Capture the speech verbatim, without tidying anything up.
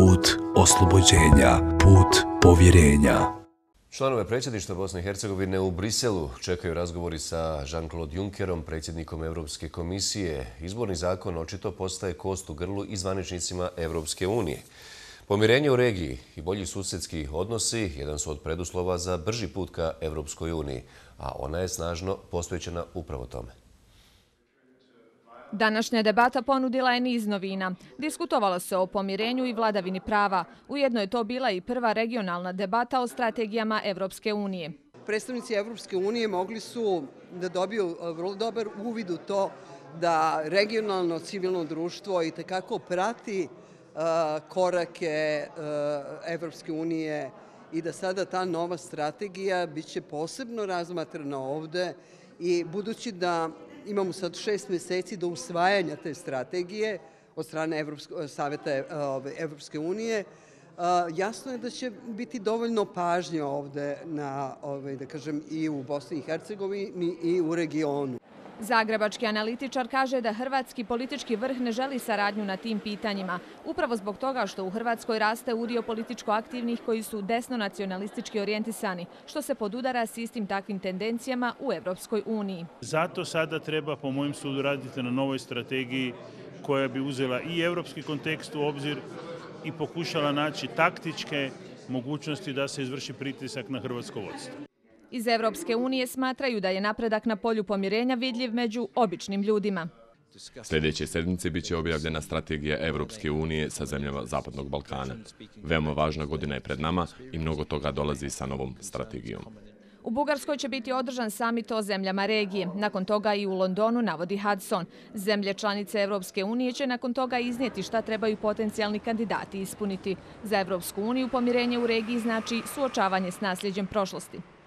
put oslobođenja, put povjerenja. Članove predsjedništva Bosne i Hercegovine u Briselu čekaju razgovori sa Jean-Claude Junckerom, predsjednikom Europske komisije. Izborni zakon očito postaje kost u grlu i zvaničnicima Europske unije. Pomirenje u regiji i bolji susjedski odnosi jedan su od preduslova za brži put ka Europskoj uniji, a ona je snažno posvećena upravo tome. Današnja debata ponudila je niz novina. Diskutovalo se o pomirenju i vladavini prava. Ujedno je to bila i prva regionalna debata o strategijama Evropske unije. Predstavnici Evropske unije mogli su da dobiju vrlo dobar uvid u to da regionalno civilno društvo i tekako prati korake Evropske unije i da sada ta nova strategija biće posebno razmatrana ovde i budući da imamo sad šest mjeseci do usvajanja te strategije od strane Saveta Evropske unije, jasno je da će biti dovoljno pažnje ovde na, da kažem, i u Bosni i Hercegovini i u regionu. Zagrebački analitičar kaže da hrvatski politički vrh ne želi saradnju na tim pitanjima, upravo zbog toga što u Hrvatskoj raste udio političko aktivnih koji su desno-nacionalistički orijentisani, što se podudara s istim takvim tendencijama u Evropskoj uniji. Zato sada treba, po mojem sudu, raditi na novoj strategiji koja bi uzela i evropski kontekst u obzir i pokušala naći taktičke mogućnosti da se izvrši pritisak na hrvatsko vodstvo. Iz Evropske unije smatraju da je napredak na polju pomirenja vidljiv među običnim ljudima. Sljedeće sedmice biće objavljena strategija Evropske unije sa zemljama Zapadnog Balkana. Veoma važna godina je pred nama i mnogo toga dolazi sa novom strategijom. U Bugarskoj će biti održan samit o zemljama regije. Nakon toga i u Londonu, navodi Hudson. Zemlje članice Evropske unije će nakon toga iznijeti šta trebaju potencijalni kandidati ispuniti. Za Evropsku uniju pomirenje u regiji znači suočavanje s nasljeđem prošlosti.